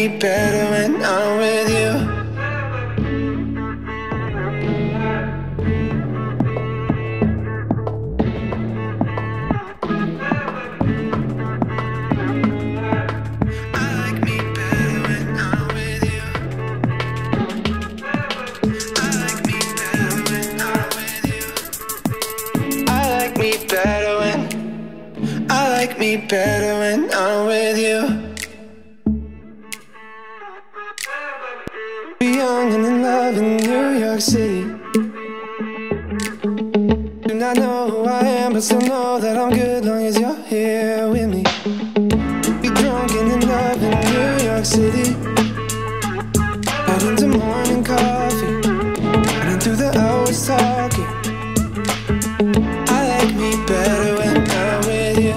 better when I'm with you. Me better when I'm with you. Be young and in love in New York City. Do not know who I am, but still know that I'm good long as you're here with me. Be drunk and in love in New York City. Out into morning coffee, running through the hours talking. I like me better when I'm with you.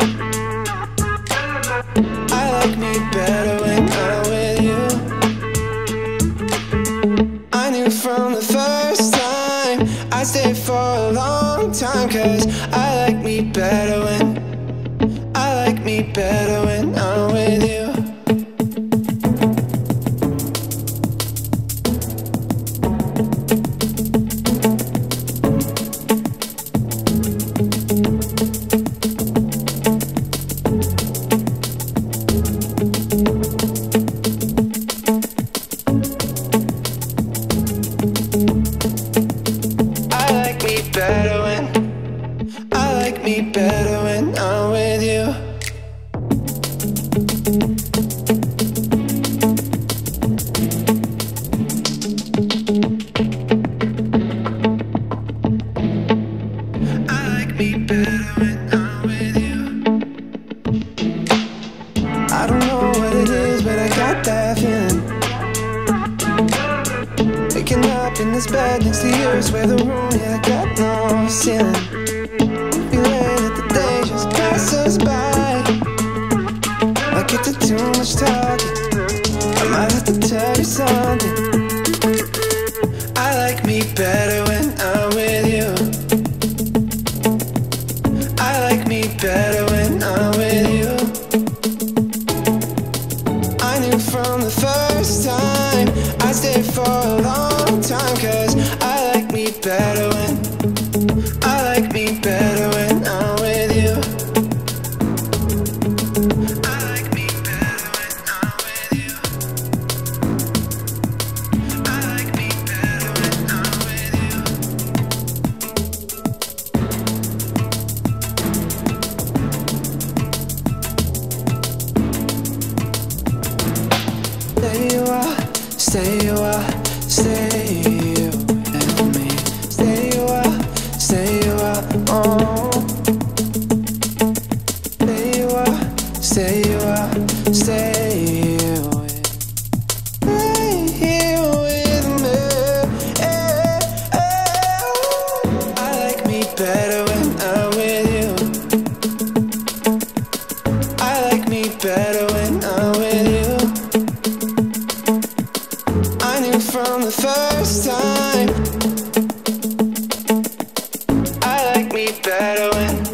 I like me better when I'm with you. I knew from the first time I'd stay for a long time, 'cause I like me better when I'm with you. I like me better when I'm with you. I like me better when I'm with you. I don't know what it is, but I got that feeling. Waking up in this bed next to yours, where the room, yeah, I got no ceiling. Feeling that the day just passes by. I get to too much talking, I might have to tell you something. I like me better when I'm with you. I like me better when I'm with you. I knew from the first time I'd stay for a long time, 'cause I like me better when I'm with you. I like me better when I'm with you. I like me better when I'm with you. Stay you are, stay you are, stay you and me. Stay you are, oh. Stay you are, stay you are, stay you with me. I like me better when I'm with you. I like me better when I'm with you. I knew from the first time I like me better when